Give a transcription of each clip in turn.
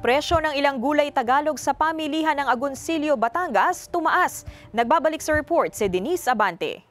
Presyo ng ilang gulay Tagalog sa pamilihan ng Agoncillo, Batangas, tumaas. Nagbabalik sa report si Denise Abante.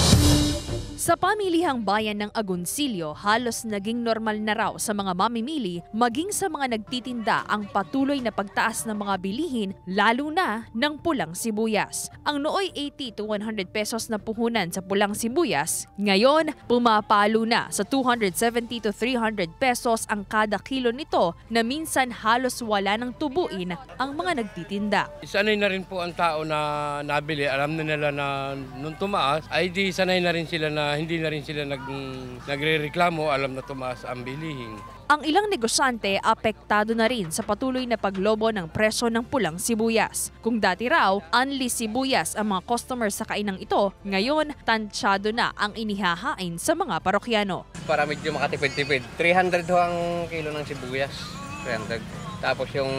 Sa pamilihang bayan ng Agoncillo, halos naging normal na raw sa mga mamimili maging sa mga nagtitinda ang patuloy na pagtaas ng mga bilihin, lalo na ng pulang sibuyas. Ang nooy 80 to 100 pesos na puhunan sa pulang sibuyas, ngayon pumapalo na sa 270 to 300 pesos ang kada kilo nito na minsan halos wala nang tubuin ang mga nagtitinda. Sanay na rin po ang tao na nabili, alam na nila na nung tumaas, ay di sanay na rin sila na hindi na rin sila nagrereklamo, alam na tumaas ang bilihin. Ang ilang negosyante apektado na rin sa patuloy na paglobo ng presyo ng pulang sibuyas. Kung dati raw, unli sibuyas ang mga customers sa kainang ito, ngayon tansyado na ang inihahain sa mga parokyano. Para medyo makatipid-tipid, 300 ho ang kilo ng sibuyas. 300. Tapos yung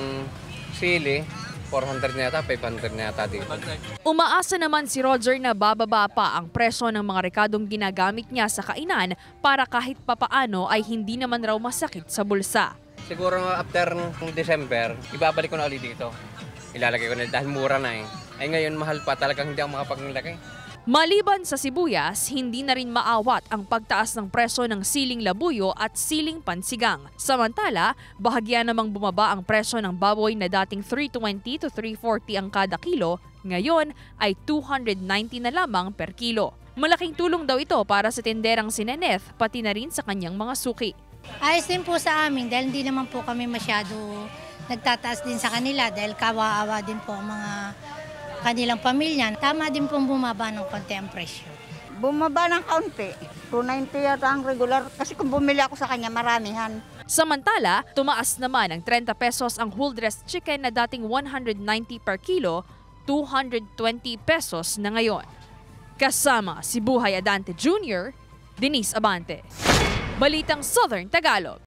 sili, 400 na yata, 500 na yata dito. Umaasa naman si Roger na bababa pa ang presyo ng mga rekadong ginagamit niya sa kainan para kahit papaano ay hindi naman raw masakit sa bulsa. Siguro after ng December, ibabalik ko na ulit dito. Ilalagay ko na dahil mura na eh. Ay ngayon mahal pa, talagang hindi ako makapaglagay. Maliban sa sibuyas, hindi na rin maawat ang pagtaas ng presyo ng siling labuyo at siling pansigang. Samantala, bahagya namang bumaba ang presyo ng baboy na dating 320 to 340 ang kada kilo, ngayon ay 290 na lamang per kilo. Malaking tulong daw ito para sa tenderang si Neneth, pati na rin sa kanyang mga suki. Ayos din po sa amin dahil hindi naman po kami masyado nagtataas din sa kanila dahil kawa-awa din po ang mga kanilang pamilya. Tama din pong bumaba ng konti ang presyo. Bumaba ng kaunti. 290 yata ang regular kasi kung bumili ako sa kanya maramihan. Samantala, tumaas naman ng 30 pesos ang whole dressed chicken na dating 190 per kilo, 220 pesos na ngayon. Kasama si Buhay Adante Jr., Denise Abante. Balitang Southern Tagalog.